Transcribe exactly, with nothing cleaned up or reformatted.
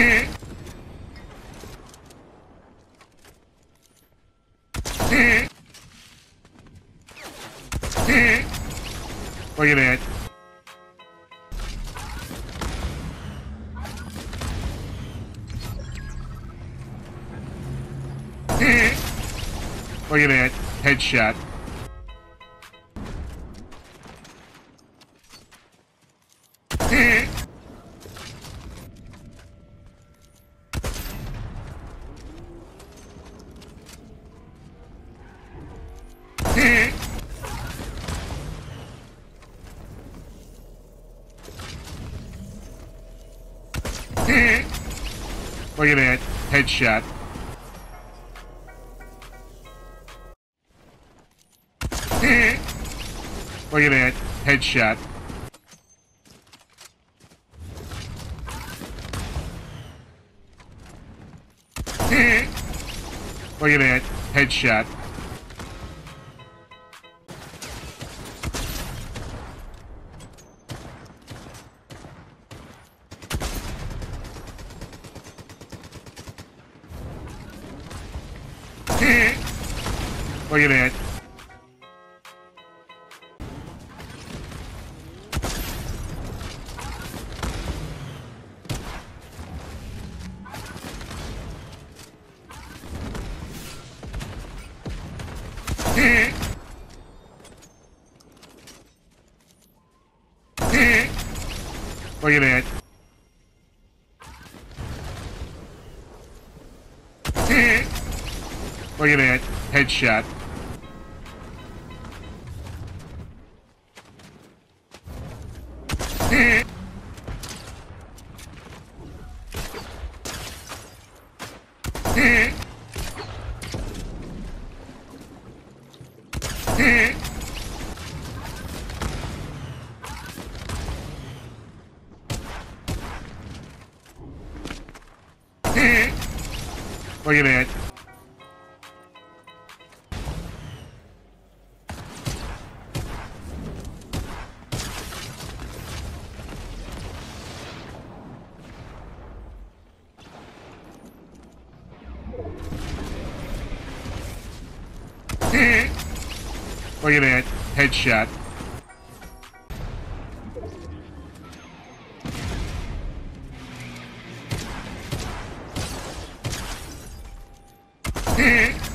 Look at that. Look at that. Headshot. Look at that. Headshot. Look at that. Headshot. Look at that. Headshot. Look at that. Look at that. Look at that. Headshot. Look at that. Look at that. Headshot. Eh.